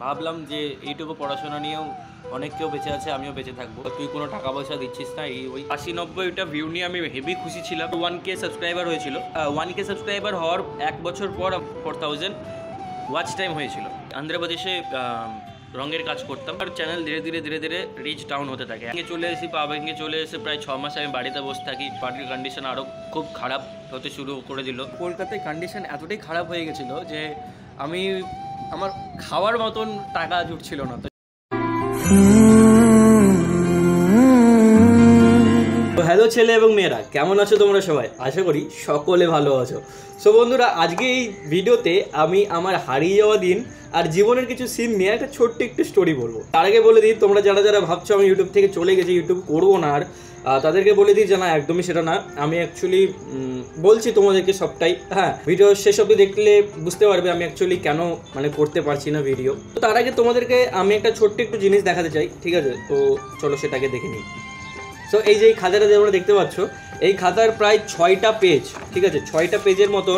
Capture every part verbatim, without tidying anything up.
ভাবলাম যে এইটুকু পড়াশোনা নিয়েও অনেক কেউ বেঁচে আছে, আমিও বেঁচে থাকবো। তুই কোনো টাকা পয়সা দিচ্ছিস না, এই ওই আশি নব্বইটা ভিউ নিয়ে আমি হেভি খুশি ছিলাম। ওয়ান কে সাবস্ক্রাইবার হয়েছিল। ওয়ান কে সাবস্ক্রাইবার হওয়ার এক বছর পর ফোর থাউজেন্ড ওয়াচ টাইম হয়েছিল। অন্ধ্রপ্রদেশে রঙের কাজ করতাম, আর চ্যানেল ধীরে ধীরে ধীরে ধীরে রিচ ডাউন হতে থাকে। ভেঙে চলে এসে পা ভেঙে চলে এসে প্রায় ছ মাস আমি বাড়িতে বসে থাকি। বাড়ির কন্ডিশন আরও খুব খারাপ হতে শুরু করে দিল। কলকাতায় কন্ডিশন এতটাই খারাপ হয়ে গেছিলো যে আমি আমার খাওয়ার মতন টাকা জুটছিল না। তো হ্যালো ছেলে এবং মেয়েরা, কেমন আছো তোমরা সবাই? আশা করি সকলে ভালো আছো। সো বন্ধুরা, আজকে এই ভিডিওতে আমি আমার হারিয়ে যাওয়া দিন আর জীবনের কিছু সিন নিয়ে একটা ছোট্ট একটু স্টোরি বলবো। তার আগে বলে দিই, তোমরা যারা যারা ভাবছো আমি ইউটিউব থেকে চলে গেছি, ইউটিউব করবো না আর, তাদেরকে বলে দিই যে না, একদমই সেটা না। আমি অ্যাকচুয়ালি বলছি তোমাদেরকে সবটাই। হ্যাঁ, ভিডিও শেষ অবধি দেখলে বুঝতে পারবে আমি অ্যাকচুয়ালি কেন মানে করতে পারছি না ভিডিও। তো তার আগে তোমাদেরকে আমি একটা ছোট্ট একটু জিনিস দেখাতে চাই, ঠিক আছে? তো চলো সেটাকে দেখে নিই। সো এই যে এই খাতাটা যে তোমরা দেখতে পাচ্ছ, এই খাতার প্রায় ছয়টা পেজ, ঠিক আছে? ছয়টা পেজের মতন,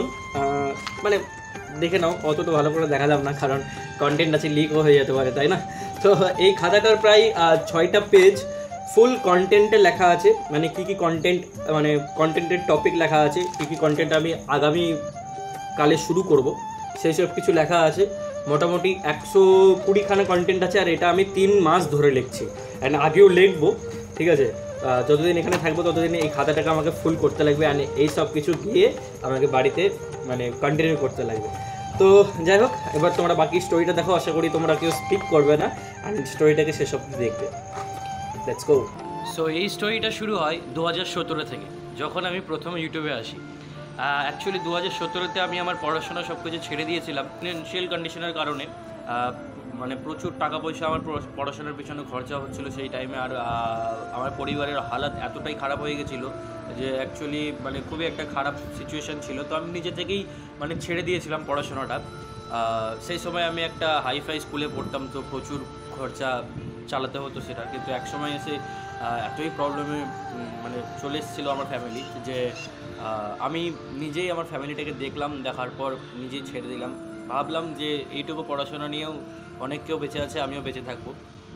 মানে দেখে নাও, অতটা ভালো করে দেখালাম না কারণ কন্টেন্ট আছে, লিকও হয়ে যেতে পারে, তাই না? তো এই খাতাটার প্রায় ছয়টা পেজ ফুল কন্টেন্টে লেখা আছে, মানে কী কী কন্টেন্ট, মানে কন্টেন্টের টপিক লেখা আছে, কী কী কন্টেন্ট আমি আগামী কালে শুরু করব সেই সব কিছু লেখা আছে। মোটামুটি একশো কুড়িখানা কন্টেন্ট আছে, আর এটা আমি তিন মাস ধরে লিখছি অ্যান্ড আগেও লিখবো, ঠিক আছে? যতদিন এখানে থাকবো ততদিন এই খাতাটাকে আমাকে ফুল করতে লাগবে, অ্যান্ড এই সব কিছু গিয়ে আমাকে বাড়িতে মানে কন্টিনিউ করতে লাগবে। তো যাই হোক, এবার তোমরা বাকি স্টোরিটা দেখো। আশা করি তোমরা কেউ স্কিপ করবে না অ্যান্ড স্টোরিটাকে শেষ অবধি দেখবে। Let's go. সো এই স্টোরিটা শুরু হয় দু হাজার সতেরো থেকে, যখন আমি প্রথম ইউটিউবে আসি। অ্যাকচুয়ালি দু হাজার সতেরোতে আমি আমার পড়াশোনা সব কিছু ছেড়ে দিয়েছিলাম ফিনান্সিয়াল কন্ডিশনের কারণে। মানে প্রচুর টাকা পয়সা আমার পড়াশোনার পিছনে খরচা হচ্ছিলো সেই টাইমে, আর আমার পরিবারের হালাত এতটাই খারাপ হয়ে গেছিলো যে অ্যাকচুয়ালি মানে খুবই একটা খারাপ সিচুয়েশান ছিল। তো আমি নিজে থেকেই মানে ছেড়ে দিয়েছিলাম পড়াশোনাটা। সেই সময় আমি একটা হাইফাই স্কুলে পড়তাম, তো প্রচুর খরচা চালাতে হতো সেটা। কিন্তু এক সময় এসে এতই প্রবলেমে মানে চলে এসেছিলো আমার ফ্যামিলি যে আমি নিজেই আমার ফ্যামিলিটাকে দেখলাম, দেখার পর নিজেই ছেড়ে দিলাম। ভাবলাম যে এইটুকু পড়াশোনা নিয়েও অনেক কেউ বেঁচে আছে, আমিও বেঁচে থাকবো।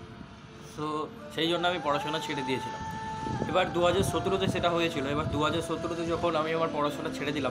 সো সেই জন্য আমি পড়াশোনা ছেড়ে দিয়েছিলাম। এবার দু হাজার সতেরোতে সেটা হয়েছিল। এবার দু হাজার সতেরোতে যখন আমি আমার পড়াশোনা ছেড়ে দিলাম,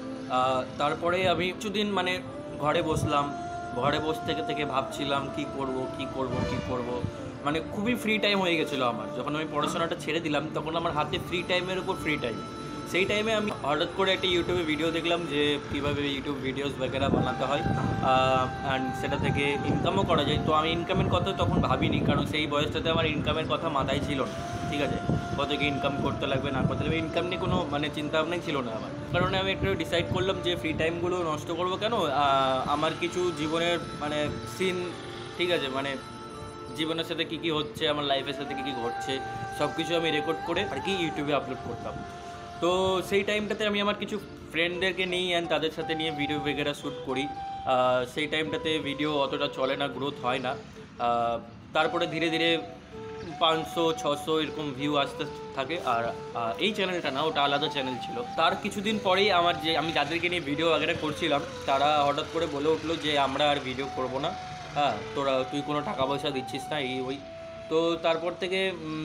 তারপরে আমি কিছুদিন মানে ঘরে বসলাম। ঘরে বসে থেকে থেকে ভাবছিলাম কি করব কি করব কি করব, মানে খুবই ফ্রি টাইম হয়ে গেছিলো আমার। যখন আমি পড়াশোনাটা ছেড়ে দিলাম তখন আমার হাতে ফ্রি টাইমের উপর ফ্রি টাইম। সেই টাইমে আমি হঠাৎ করে একটা ইউটিউবে ভিডিও দেখলাম যে কীভাবে ইউটিউব ভিডিওস বগেরা বানাতে হয় অ্যান্ড সেটা থেকে ইনকামও করা যায়। তো আমি ইনকামের কথা তখন ভাবিনি, কারণ সেই বয়সটাতে আমার ইনকামের কথা মাথায় ছিল না, ঠিক আছে? কত কি ইনকাম করতে লাগবে না করতে লাগবে ইনকাম নিয়ে কোনো মানে চিন্তা ভাবনাই ছিল না আমার। কারণ আমি একটু ডিসাইড করলাম যে ফ্রি টাইমগুলো নষ্ট করবো কেন, আমার কিছু জীবনের মানে সিন, ঠিক আছে, মানে জীবনের সাথে কী কী হচ্ছে, আমার লাইফের সাথে কী কী ঘটছে সব কিছু আমি রেকর্ড করে আর কি ইউটিউবে আপলোড করতাম। তো সেই টাইমটাতে আমি আমার কিছু ফ্রেন্ডদেরকে নিই অ্যান্ড তাদের সাথে নিয়ে ভিডিও বেগেরা শ্যুট করি। সেই টাইমটাতে ভিডিও অতটা চলে না, গ্রোথ হয় না। তারপরে ধীরে ধীরে পাঁচশো ছশো এরকম ভিউ আসতে থাকে। আর এই চ্যানেলটা না, ওটা আলাদা চ্যানেল ছিল। তার কিছুদিন পরেই আমার যে আমি যাদেরকে নিয়ে ভিডিও বাগেরা করছিলাম তারা হঠাৎ করে বলে উঠলো যে আমরা আর ভিডিও করবো না, হ্যাঁ তোরা তুই কোনো টাকা পয়সা দিচ্ছিস না, এই ওই। তো তারপর থেকে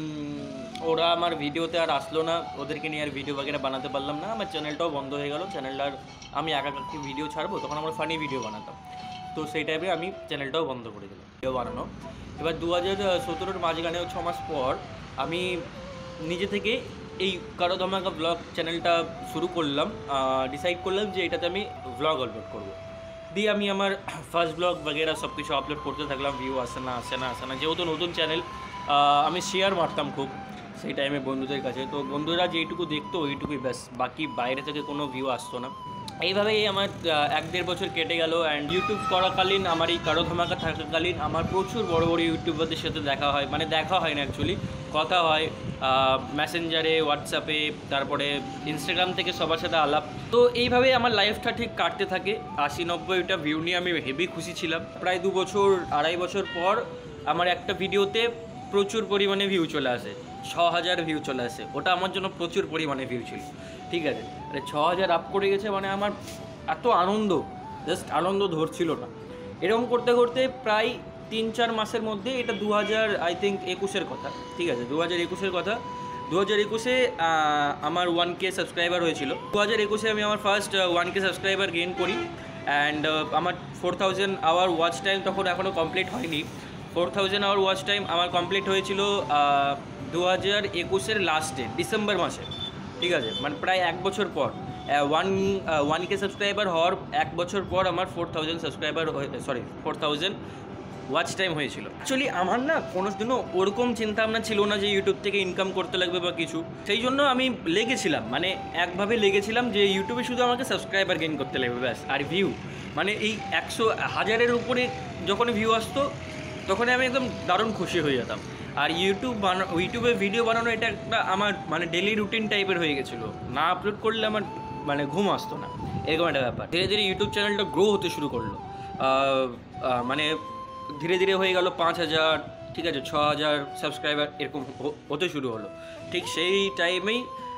ওরা আমার ভিডিওতে আর আসলো না, ওদেরকে নিয়ে আর ভিডিও বাগেরা বানাতে পারলাম না। আমার চ্যানেলটাও বন্ধ হয়ে গেল। চ্যানেলটার আমি একা একাকি ভিডিও ছাড়বো, তখন আমরা ফানি ভিডিও বানাতাম। তো সেই টাইপে আমি চ্যানেলটাও বন্ধ করে দিলাম ভিডিও বানানো। এবার দু হাজার সতেরোর মাঝখানে ছ মাস পর আমি নিজে থেকে এই কারো ধামাকা ব্লগ চ্যানেলটা শুরু করলাম। ডিসাইড করলাম যে এটাতে আমি ব্লগ আপলোড করবো। দিয়ে আমি আমার ফার্স্ট ব্লগ বগেরা সব কিছু আপলোড করতে থাকলাম। ভিউ আসে না আসে না আসে না যেহেতু নতুন চ্যানেল, আমি শেয়ার মারতাম খুব সেই টাইমে বন্ধুদের কাছে। তো বন্ধুরা যেইটুকু দেখতো ওইটুকুই ব্যাস, বাকি বাইরে থেকে কোনো ভিউ আসতো না। এইভাবেই আমার এক দেড় বছর কেটে গেল। অ্যান্ড ইউটিউব করাকালীন, আমার এই কারো ধামাকা থাকাকালীন আমার প্রচুর বড় বড় ইউটিউবারদের সাথে দেখা হয়, মানে দেখা হয় না অ্যাকচুয়ালি, কথা হয় মেসেঞ্জারে, হোয়াটসঅ্যাপে, তারপরে ইনস্টাগ্রাম থেকে সবার সাথে আলাপ। তো এইভাবে আমার লাইফটা ঠিক কাটতে থাকে। আশি নব্বইটা ভিউ নিয়ে আমি হেভি খুশি ছিলাম। প্রায় দু বছর আড়াই বছর পর আমার একটা ভিডিওতে প্রচুর পরিমাণে ভিউ চলে আসে, ছ হাজার ভিউ চলে আসে। ওটা আমার জন্য প্রচুর পরিমাণে ভিউ ছিল, ঠিক আছে? আরে ছ হাজার আপ করে গেছে মানে আমার এত আনন্দ, জাস্ট আনন্দ ধরছিল না। এরকম করতে করতে প্রায় তিন চার মাসের মধ্যে, এটা দু হাজার আই থিঙ্ক একুশের কথা, ঠিক আছে, দু হাজার একুশের কথা। দু হাজার একুশে আমার ওয়ান কে সাবস্ক্রাইবার হয়েছিল। দু হাজার একুশে আমি আমার first one K subscriber gain করি, অ্যান্ড আমার four thousand hour watch time তখন এখনও কমপ্লিট হয়নি। Four thousand hour watch time আমার কমপ্লিট হয়েছিল দু হাজার একুশের লাস্টে ডিসেম্বর মাসে, ঠিক আছে, মানে প্রায় এক বছর পর, ওয়ান ওয়ান কে সাবস্ক্রাইবার হওয়ার এক বছর পর আমার four thousand subscriber sorry four thousand watch time হয়েছিল। অ্যাকচুয়ালি আমার না কোনো দিনও ওরকম চিন্তা ভাবনা ছিল না যে ইউটিউব থেকে ইনকাম করতে লাগবে বা কিছু, সেই জন্য আমি লেগেছিলাম, মানে একভাবে লেগেছিলাম যে ইউটিউবে শুধু আমাকে সাবস্ক্রাইবার গেইন করতে লাগবে ব্যাস, আর ভিউ, মানে এই একশো হাজারের উপরে যখন ভিউ আসতো তখনই আমি একদম দারুণ খুশি হয়ে যেতাম। আর ইউটিউব বানা ইউটিউবে ভিডিও বানানো এটা একটা আমার মানে ডেলি রুটিন টাইপের হয়ে গেছিলো, না আপলোড করলে আমার মানে ঘুম আসতো না, এরকম একটা ব্যাপার। ধীরে ধীরে ইউটিউব চ্যানেলটা গ্রো হতে শুরু করলো, মানে ধীরে ধীরে হয়ে গেল পাঁচ হাজার, ঠিক আছে, ছ হাজার সাবস্ক্রাইবার এরকম হতে শুরু হলো। ঠিক সেই টাইমেই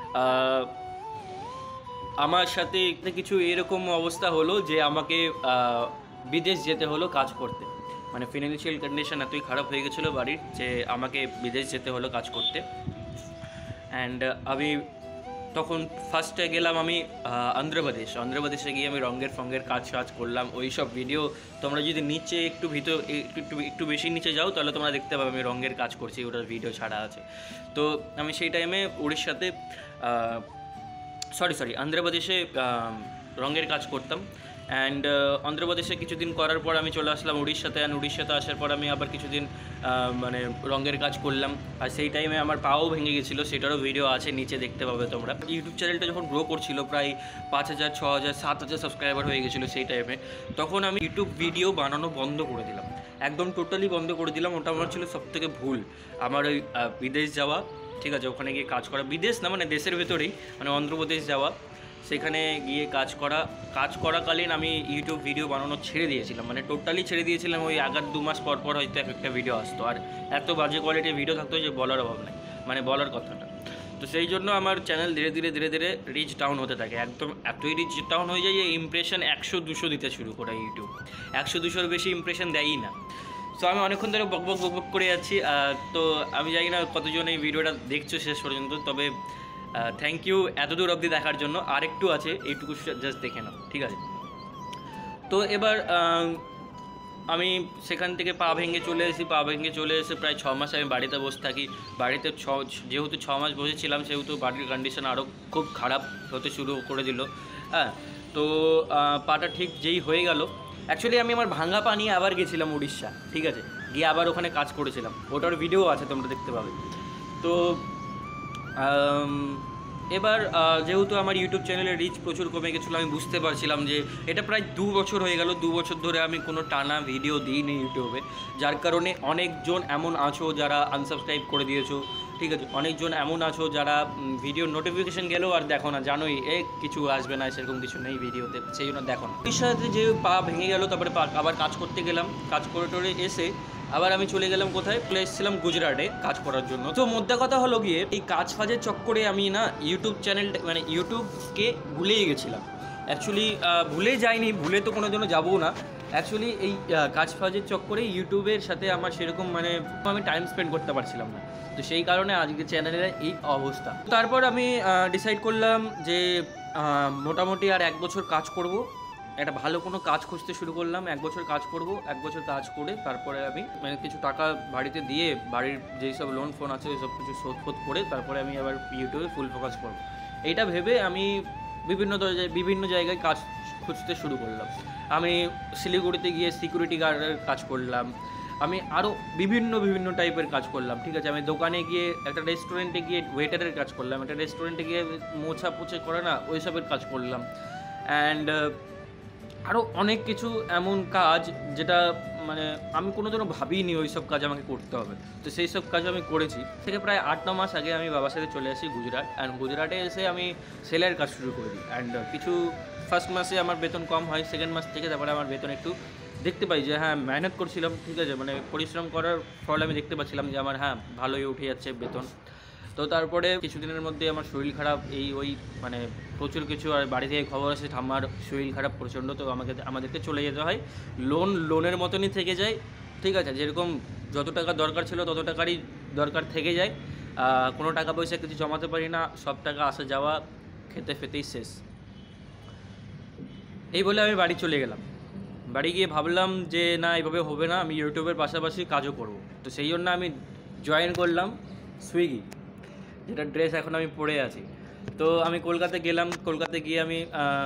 আমার সাথে কিছু এরকম অবস্থা হলো যে আমাকে বিদেশ যেতে হলো কাজ করতে, মানে ফিনান্সিয়াল কন্ডিশন এতই খারাপ হয়ে গেছিলো বাড়ির যে আমাকে বিদেশ যেতে হলো কাজ করতে। অ্যান্ড আমি তখন ফার্স্টে গেলাম আমি অন্ধ্রপ্রদেশ। অন্ধ্রপ্রদেশে গিয়ে আমি রঙের ফঙ্গের কাজ কাজ করলাম। ওই সব ভিডিও তোমরা যদি নিচে একটু ভিতর একটু একটু বেশি নিচে যাও তাহলে তোমরা দেখতে পাবে আমি রঙের কাজ করছি, ওটার ভিডিও ছাড়া আছে। তো আমি সেই টাইমে উড়িষ্যাতে সরি সরি অন্ধ্রপ্রদেশে রঙের কাজ করতাম। অ্যান্ড অন্ধ্রপ্রদেশে কিছুদিন করার পর আমি চলে আসলাম উড়িষ্যাতে। অ্যান্ড উড়িষ্যাতে আসার পর আমি আবার কিছুদিন মানে রঙের কাজ করলাম। আর সেই টাইমে আমার পাও ভেঙে গেছিলো, সেটারও ভিডিও আছে, নিচে দেখতে পাবে তোমরা। ইউটিউব চ্যানেলটা যখন গ্রো করছিল, প্রায় পাঁচ হাজার ছ হাজার সাত হাজার সাবস্ক্রাইবার হয়ে গেছিলো সেই টাইমে, তখন আমি ইউটিউব ভিডিও বানানো বন্ধ করে দিলাম, একদম টোটালি বন্ধ করে দিলাম। ওটা আমার ছিল সবথেকে ভুল, আমার ওই বিদেশ যাওয়া, ঠিক আছে, ওখানে গিয়ে কাজ করা, বিদেশ না মানে দেশের ভেতরেই, মানে অন্ধ্রপ্রদেশ যাওয়া, সেখানে গিয়ে কাজ করা। কাজ করাকালীন আমি ইউটিউব ভিডিও বানানো ছেড়ে দিয়েছিলাম, মানে টোটালি ছেড়ে দিয়েছিলাম। ওই আগার দু মাস পর পর হয়তো এক একটা ভিডিও আসতো, আর এত বাজে কোয়ালিটির ভিডিও থাকতো যে বলার অভাব নেই, মানে বলার কথাটা। তো সেই জন্য আমার চ্যানেল ধীরে ধীরে ধীরে ধীরে রিচ ডাউন হতে থাকে, একদম এতই রিচ ডাউন হয়ে যায় যে ইমপ্রেশন একশো দুশো দিতে শুরু করে ইউটিউব, একশো দুশোর বেশি ইমপ্রেশন দেয়ই না। সো আমি অনেকক্ষণ ধরে বক বক বক বক করে যাচ্ছি। তো আমি জানি না কতজন এই ভিডিওটা দেখছো শেষ পর্যন্ত, তবে থ্যাংক ইউ এত দূর অবধি দেখার জন্য। আরেকটু আছে, এইটুকু জাস্ট দেখে নাও, ঠিক আছে। তো এবার আমি সেখান থেকে পা ভেঙে চলে এসেছি। পা ভেঙে চলে এসে প্রায় ছ মাস আমি বাড়িতে বসে থাকি। বাড়িতে ছ যেহেতু ছ মাস বসেছিলাম সেহেতু বাড়ির কন্ডিশন আরও খুব খারাপ হতে শুরু করে দিল। হ্যাঁ, তো পাটা ঠিক যেই হয়ে গেল, অ্যাকচুয়ালি আমি আমার ভাঙা পা নিয়ে আবার গেছিলাম উড়িষ্যা, ঠিক আছে, গিয়ে আবার ওখানে কাজ করেছিলাম, ওটার ভিডিও আছে তোমরা দেখতে পাবে। তো এবার যেহেতু আমার ইউটিউব চ্যানেলের রিচ প্রচুর কমে গেছিলো, আমি বুঝতে পারছিলাম যে এটা প্রায় দু বছর হয়ে গেল, দু বছর ধরে আমি কোনো টানা ভিডিও দিইনি ইউটিউবে, যার কারণে অনেকজন এমন আছো যারা আনসাবস্ক্রাইব করে দিয়েছো, ঠিক আছে, অনেকজন এমন আছো যারা ভিডিও নোটিফিকেশান গেলেও আর দেখো না, জানোই এ কিছু আসবে না, সেরকম কিছু নেই ভিডিওতে, সেই জন্য দেখো না। এর সাথে যে পা ভেঙে গেল, তারপরে আবার কাজ করতে গেলাম, কাজ করে টোরে এসে আবার আমি চলে গেলাম কোথায়, চলে এসেছিলাম গুজরাটে কাজ করার জন্য। তো মধ্যে কথা হলো গিয়ে এই কাজ ফাজের চক্করে আমি না ইউটিউব চ্যানেলটা মানে ইউটিউবকে ভুলেই গেছিলাম। অ্যাকচুয়ালি ভুলে যাইনি, ভুলে তো কোনো জন্য যাবো না। অ্যাকচুয়ালি এই কাজ ফাজের চক্করে ইউটিউবের সাথে আমার সেরকম মানে আমি টাইম স্পেন্ড করতে পারছিলাম না, তো সেই কারণে আজকে চ্যানেলের এই অবস্থা। তারপর আমি ডিসাইড করলাম যে মোটামুটি আর এক বছর কাজ করব, একটা ভালো কোনো কাজ খুঁজতে শুরু করলাম। এক বছর কাজ করব, এক বছর কাজ করে তারপরে আমি মানে কিছু টাকা বাড়িতে দিয়ে বাড়ির যেই সব লোন ফোন আছে ওই সব কিছু শোধ ফোধ করে তারপরে আমি আবার ইউটিউবে ফুল ফোকাস করব। এইটা ভেবে আমি বিভিন্ন বিভিন্ন জায়গায় কাজ খুঁজতে শুরু করলাম। আমি শিলিগুড়িতে গিয়ে সিকিউরিটি গার্ডের কাজ করলাম, আমি আরও বিভিন্ন বিভিন্ন টাইপের কাজ করলাম, ঠিক আছে। আমি দোকানে গিয়ে একটা রেস্টুরেন্টে গিয়ে ওয়েটারের কাজ করলাম, একটা রেস্টুরেন্টে গিয়ে মোছা পুছে করে না ওই সবের কাজ করলাম। অ্যান্ড আরও অনেক কিছু এমন কাজ যেটা মানে আমি কোনো দিনও ভাবিনি ওই সব কাজ আমাকে করতে হবে, তো সেই সব কাজ আমি করেছি। থেকে প্রায় আট ন মাস আগে আমি বাবার সাথে চলে আসি গুজরাট। অ্যান্ড গুজরাটে এসে আমি সেলের কাজ শুরু করে দিই। অ্যান্ড কিছু ফার্স্ট মাসে আমার বেতন কম হয়, সেকেন্ড মাস থেকে তারপরে আমার বেতন একটু দেখতে পাই যে হ্যাঁ মেহনত করছিলাম, ঠিক আছে, মানে পরিশ্রম করার ফলে আমি দেখতে পাচ্ছিলাম যে আমার হ্যাঁ ভালোই উঠে যাচ্ছে বেতন। তো তারপরে কিছুদিনের মধ্যে আমার শরীর খারাপ, এই ওই মানে প্রচুর কিছু, আর বাড়ি থেকে খবর আসে ঠাম্মার শরীর খারাপ প্রচণ্ড, তো আমাকে আমাদেরকে চলে যেতে হয়। লোন লোনের মতনই থেকে যায়, ঠিক আছে, যেরকম যত টাকা দরকার ছিল তত টাকারই দরকার থেকে যায়, কোনো টাকা পয়সা কিছু জমাতে পারি না, সব টাকা আসা যাওয়া খেতে ফেতেই শেষ। এই বলে আমি বাড়ি চলে গেলাম। বাড়ি গিয়ে ভাবলাম যে না, এইভাবে হবে না, আমি ইউটিউবের পাশাপাশি কাজও করব। তো সেই জন্য আমি জয়েন করলাম সুইগি, যেটা ড্রেস এখন আমি পরে আছি। তো আমি কলকাতা গেলাম, কলকাতা গিয়ে আমি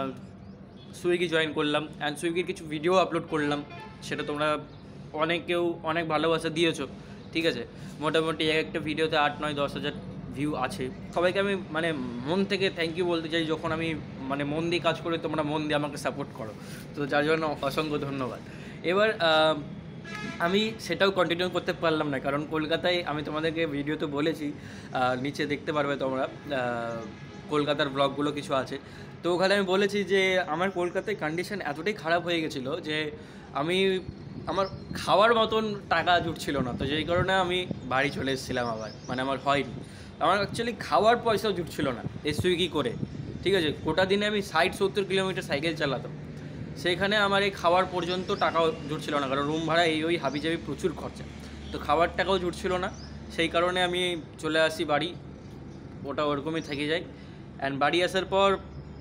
সুইগি জয়েন করলাম অ্যান্ড সুইগির কিছু ভিডিও আপলোড করলাম, সেটা তোমরা অনেকেও অনেক ভালোবাসা দিয়েছো। ঠিক আছে, মোটামুটি এক একটা ভিডিওতে আট নয় দশ হাজার ভিউ আছে। সবাইকে আমি মানে মন থেকে থ্যাংক ইউ বলতে চাই, যখন আমি মানে মন দিয়ে কাজ করে তোমরা মন দিয়ে আমাকে সাপোর্ট করো, তো যার জন্য অসংখ্য ধন্যবাদ। এবার আমি সেটাও কন্টিনিউ করতে পারলাম না, কারণ কলকাতায় আমি তোমাদেরকে ভিডিওতে বলেছি, নিচে দেখতে পারবে তোমরা, কলকাতার ব্লগগুলো কিছু আছে। তো ওখানে আমি বলেছি যে আমার কলকাতায় কন্ডিশন এতটাই খারাপ হয়ে গেছিলো যে আমি আমার খাওয়ার মতন টাকা জুটছিল না। তো যেই কারণে আমি বাড়ি চলে এসেছিলাম আবার, মানে আমার হয়নি, আমার অ্যাকচুয়ালি খাওয়ার পয়সাও জুটছিল না এই সুইগি করে। ঠিক আছে, গোটা দিনে আমি ষাট সত্তর কিলোমিটার সাইকেল চালাতাম, সেইখানে আমার এই খাওয়ার পর্যন্ত টাকাও জুটছিল না, কারণ রুম ভাড়া এই ওই হাবি জাবি প্রচুর খরচা, তো খাওয়ার টাকাও জুটছিল না। সেই কারণে আমি চলে আসি বাড়ি, ওটা ওরকমই থেকে যায়। অ্যান্ড বাড়ি আসার পর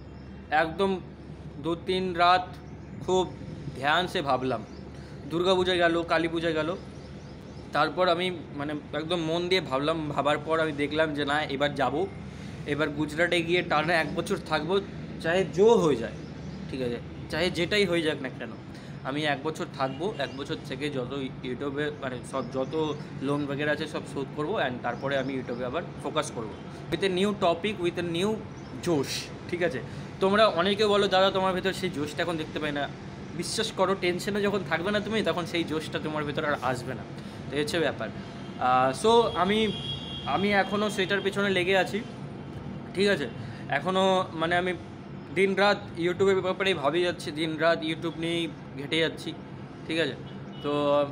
একদম দু তিন রাত খুব ধ্যান সে ভাবলাম, দুর্গা পূজা গেল, কালী পূজা গেল, তারপর আমি মানে একদম মন দিয়ে ভাবলাম। ভাবার পর আমি দেখলাম যে না, এবার যাব, এবার গুজরাটে গিয়ে টানা এক বছর থাকবো, চাহে জো হয়ে যায়, ঠিক আছে, চাহে যেটাই হয়ে যাক না কেন, আমি এক বছর থাকবো। এক বছর থেকে যত ইউটিউবে মানে সব যত লোন বগেরা আছে সব শোধ করবো, অ্যান্ড তারপরে আমি ইউটিউবে আবার ফোকাস করবো with a new topic, with a new josh. ঠিক আছে, তোমরা অনেকে বলো দাদা তোমার ভেতর সেই জোশটা এখন দেখতে পাই না। বিশ্বাস করো, টেনশনে যখন থাকবে না তুমি, তখন সেই জোশটা তোমার ভেতর আর আসবে না। তো এই হচ্ছে ব্যাপার। সো আমি আমি এখনও সেটার পেছনে লেগে আছি। ঠিক আছে, এখনও মানে আমি দিন রাত ইউটিউবের ব্যাপারেই ভাবি যাচ্ছি, দিন রাত ইউটিউব নিয়েই ঘেটে যাচ্ছি। ঠিক আছে, তো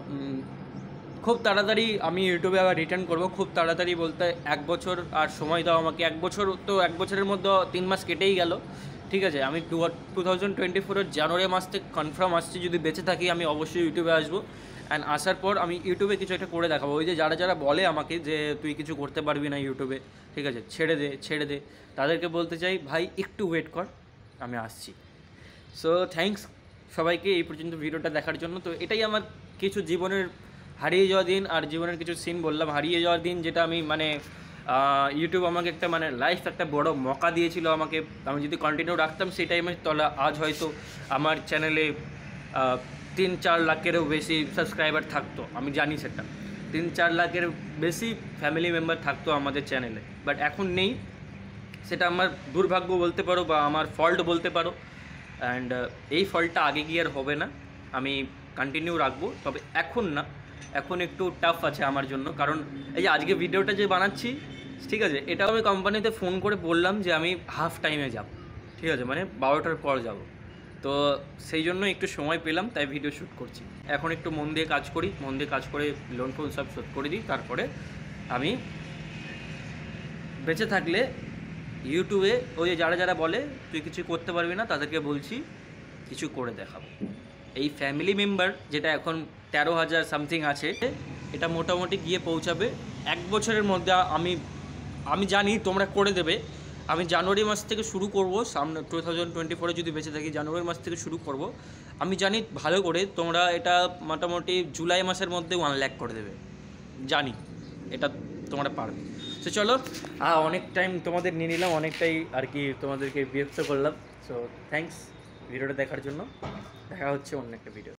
খুব তাড়াতাড়ি আমি ইউটিউবে আবার রিটার্ন করবো, খুব তাড়াতাড়ি বলতে এক বছর আর সময় দাও আমাকে। এক বছর তো এক বছরের মধ্যে তিন মাস কেটেই গেল। ঠিক আছে, আমি টু টু থাউজেন্ড টোয়েন্টি ফোরের জানুয়ারি মাস থেকে কনফার্ম আসছি, যদি বেঁচে থাকি আমি অবশ্যই ইউটিউবে আসবো। অ্যান্ড আসার পর আমি ইউটিউবে কিছু একটা করে দেখাবো। ওই যে যারা যারা বলে আমাকে যে তুই কিছু করতে পারবি না ইউটিউবে, ঠিক আছে, ছেড়ে দে ছেড়ে দে, তাদেরকে বলতে চাই ভাই একটু ওয়েট কর, আমি আসছি। সো থ্যাঙ্কস সবাইকে এই পর্যন্ত ভিডিওটা দেখার জন্য। তো এটাই আমার কিছু জীবনের হারিয়ে যাওয়া দিন আর জীবনের কিছু সিন বললাম, হারিয়ে যাওয়ার দিন, যেটা আমি মানে ইউটিউব আমাকে একটা মানে লাইফ একটা বড় মকা দিয়েছিল আমাকে। আমি যদি কন্টিনিউ রাখতাম সেই টাইমে, তাহলে আজ হয়তো আমার চ্যানেলে তিন চার লাখেরও বেশি সাবস্ক্রাইবার থাকতো। আমি জানি সেটা, তিন চার লাখের বেশি ফ্যামিলি মেম্বার থাকতো আমাদের চ্যানেলে, বাট এখন নেই। সেটা আমার দুর্ভাগ্য বলতে পারো বা আমার ফল্ট বলতে পারো। অ্যান্ড এই ফল্টটা আগে গিয়ে আর হবে না, আমি কন্টিনিউ রাখবো, তবে এখন না, এখন একটু টাফ আছে আমার জন্য। কারণ এই যে আজকে ভিডিওটা যে বানাচ্ছি, ঠিক আছে, এটাও আমি কোম্পানিতে ফোন করে বললাম যে আমি হাফ টাইমে যাব, ঠিক আছে, মানে বারোটার পর যাব। তো সেই জন্য একটু সময় পেলাম, তাই ভিডিও শ্যুট করছি। এখন একটু মন দিয়ে কাজ করি, মন দিয়ে কাজ করে লোন ফোন সব শোধ করে দিই, তারপরে আমি বেঁচে থাকলে ইউটিউবে ওই যারা যারা বলে তুই কিছু করতে পারবি না, তাদেরকে বলছি কিছু করে দেখাবো। এই ফ্যামিলি মেম্বার যেটা এখন তেরো হাজার সামথিং আছে, এটা মোটামুটি গিয়ে পৌঁছাবে এক বছরের মধ্যে। আমি আমি জানি তোমরা করে দেবে। আমি জানুয়ারি মাস থেকে শুরু করব, সামনে টু থাউজেন্ড টোয়েন্টি ফোরে যদি বেঁচে থাকি জানুয়ারি মাস থেকে শুরু করব। আমি জানি ভালো করে তোমরা এটা মোটামুটি জুলাই মাসের মধ্যে ওয়ান লাখ করে দেবে, জানি এটা তোমরা পারবে। তো চলো, অনেক টাইম তোমাদের নিয়ে নিলাম, অনেকটাই আর কি তোমাদেরকে বিরক্ত করলাম। সো থ্যাঙ্কস ভিডিওটা দেখার জন্য, দেখা হচ্ছে অন্য একটা ভিডিও।